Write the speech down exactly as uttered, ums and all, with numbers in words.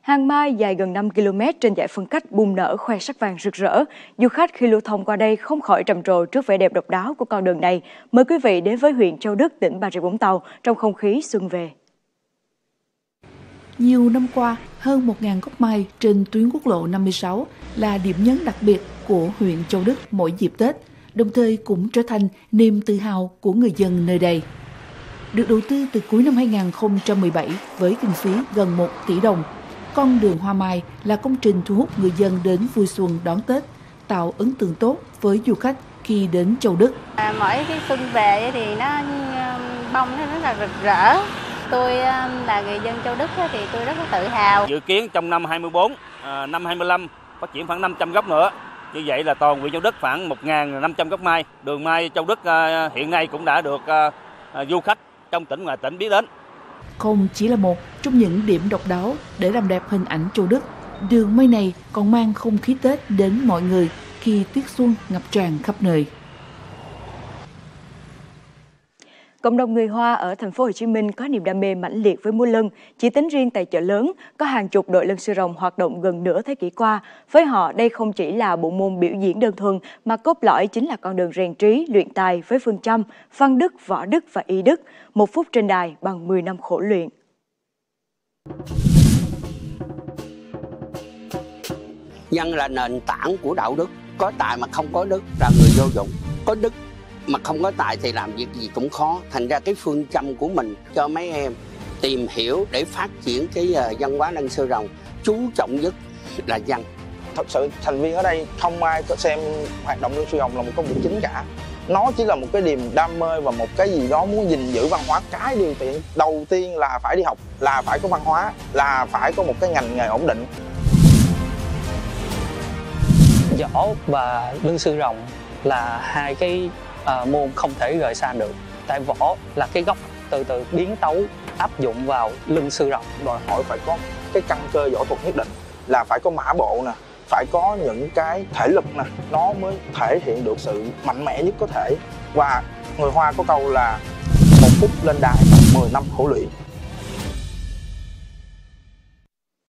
Hàng mai dài gần năm ki lô mét trên dải phân cách bung nở khoe sắc vàng rực rỡ. Du khách khi lưu thông qua đây không khỏi trầm trồ trước vẻ đẹp độc đáo của con đường này. Mời quý vị đến với huyện Châu Đức, tỉnh Bà Rịa Vũng Tàu trong không khí xuân về. Nhiều năm qua, hơn một nghìn gốc mai trên tuyến quốc lộ năm mươi sáu là điểm nhấn đặc biệt của huyện Châu Đức mỗi dịp Tết, đồng thời cũng trở thành niềm tự hào của người dân nơi đây. Được đầu tư từ cuối năm hai nghìn không trăm mười bảy với kinh phí gần một tỷ đồng, con đường hoa mai là công trình thu hút người dân đến vui xuân đón Tết, tạo ấn tượng tốt với du khách khi đến Châu Đức. À, mỗi cái xuân về thì nó bông nó rất là rực rỡ. Tôi là người dân Châu Đức thì tôi rất là tự hào. Dự kiến trong năm hai mươi tư, năm hai mươi lăm phát triển khoảng năm trăm gốc nữa. Như vậy là toàn huyện Châu Đức khoảng một nghìn năm trăm gốc mai. Đường mai Châu Đức hiện nay cũng đã được du khách trong tỉnh ngoài tỉnh biết đến. Không chỉ là một trong những điểm độc đáo để làm đẹp hình ảnh Châu Đức, đường mai này còn mang không khí Tết đến mọi người khi tiết xuân ngập tràn khắp nơi. Cộng đồng người Hoa ở thành phố Hồ Chí Minh có niềm đam mê mãnh liệt với múa lân. Chỉ tính riêng tại chợ lớn, có hàng chục đội lân sư rồng hoạt động gần nửa thế kỷ qua. Với họ, đây không chỉ là bộ môn biểu diễn đơn thuần, mà cốt lõi chính là con đường rèn trí, luyện tài với phương châm văn đức, võ đức và y đức. Một phút trên đài bằng mười năm khổ luyện. Nhân là nền tảng của đạo đức. Có tài mà không có đức là người vô dụng. Có đức mà không có tài thì làm việc gì cũng khó. Thành ra cái phương châm của mình cho mấy em tìm hiểu để phát triển cái uh, văn hóa lân sư rồng, chú trọng nhất là văn. Thật sự thành viên ở đây không ai có xem hoạt động lân sư rồng là một công việc chính cả. Nó chỉ là một cái niềm đam mê và một cái gì đó muốn gìn giữ văn hóa. Cái điều kiện đầu tiên là phải đi học, là phải có văn hóa, là phải có một cái ngành nghề ổn định. Võ và lân sư rồng là hai cái uh, môn không thể rời xa được. Tại võ là cái gốc từ từ biến tấu áp dụng vào lân sư rồng. Đòi hỏi phải có cái căn cơ võ thuật nhất định, là phải có mã bộ nè, phải có những cái thể lực nè, nó mới thể hiện được sự mạnh mẽ nhất có thể. Và người Hoa có câu là một phút lên đài, mười năm khổ luyện.